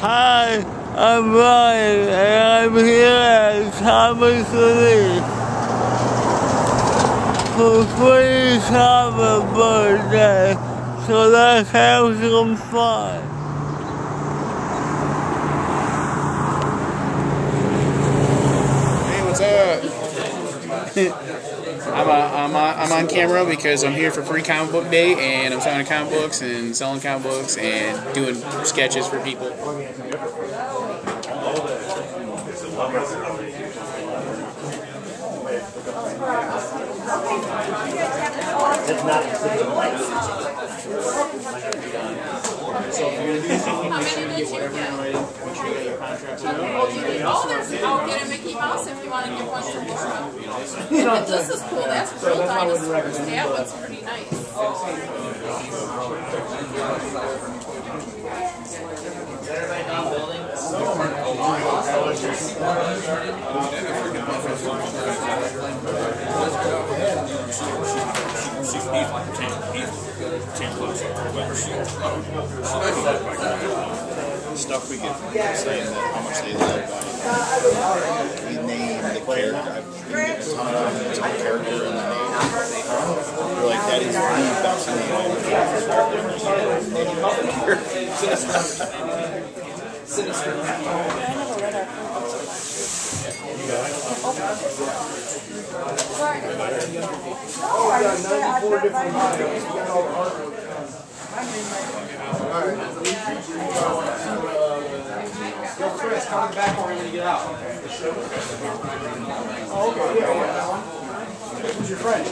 Hi, I'm Ryan, and I'm here at Comic Relief for free comic book day, so let's have some fun. Hey, what's up? I'm on camera because I'm here for Free Comic Book Day, and I'm signing comic books and selling comic books and doing sketches for people. So if you're going to do something, make sure you get whatever you're writing. Make sure you get your contract. I'll get a Mickey Mouse if you want to give one to Laura. This is cool. That's real dinosaurs. That one's pretty nice. Stuff we get saying that how much they live by. We name the character. We get a ton of character in the name. We're like, that is the best name. Sinister. Chris, coming back or when you get out. Oh, okay, yeah. Who's your friend?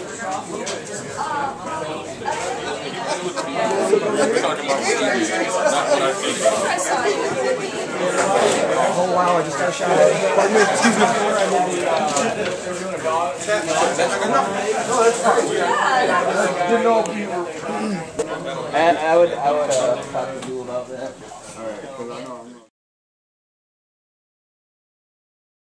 A whole while I just got a shot at it. Pardon me, excuse me. No, that's fine. Didn't know if you were... I would talk to you about that. Alright, because I know I'm not.